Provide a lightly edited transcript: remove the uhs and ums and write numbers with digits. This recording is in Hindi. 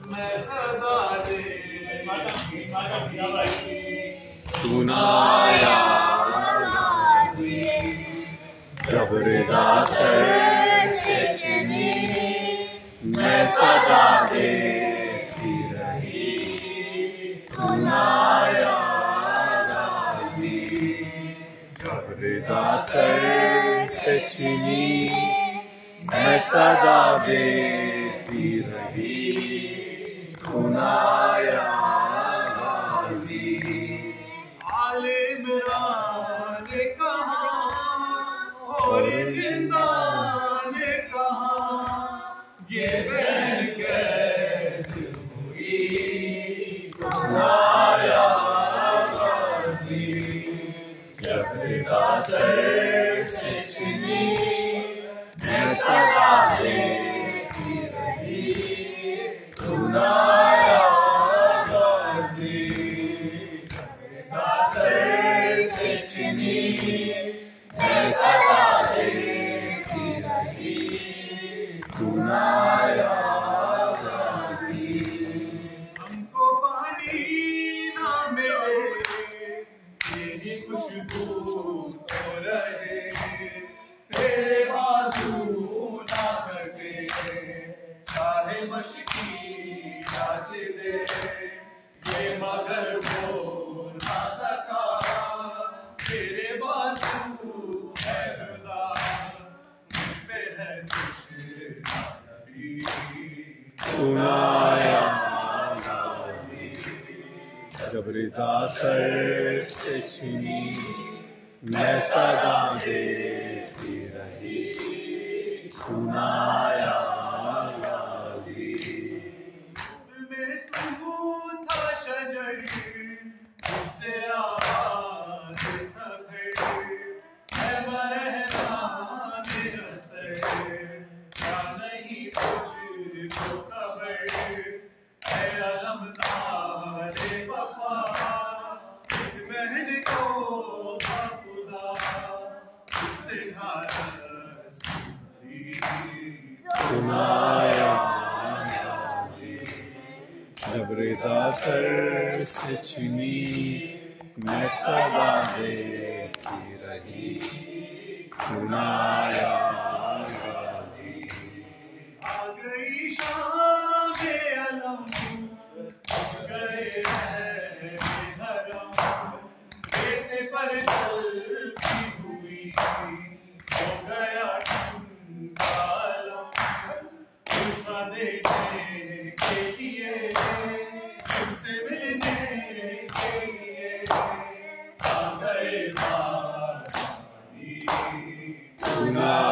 मैं सदा दे तू ना आया जब रिदा सर से छिनी मैं सदा देती रही तू ना आया जब रिदा सर से छिनी मैं सदा देती रही तू ना आया आले मेरा ने कहा और जिंदा ने कहा ये बहन कैद हुई तू आया गाजी जब रिदा सर से छिनी मैं सदा देती रही तू ना आया गाजी से छिनी मैं सदा देती रही तू ना आया गाजी हमको पानी ना मिले तेरी खुशबू तो रहे तेरे बाजू ना कटे चाहे मशकी नाच दे ये मगर वो ना सका तेरे बाजू है जुदा मुझ पे है तू ना आया गाजी जब रिदा सर से छिनी मैं सदा देती रही तू ना आया गाजी में तू था शजर जिससे आवाज था घर है मरहना मेरा सर क्या नहीं तुझको खबर है अलमदार वफा इस महल को खुदा इससे ढारस तू ना आया गाजी जब रिदा सर से छिनी मैं सदा देती रही तू ना आया गाजी आ गई शाम अलम गए हैं हरम बेटे पर चलती हुई हो गया ठंडालम गुस्सा देने के लिए उससे मिलने के लिए आ गए तू ना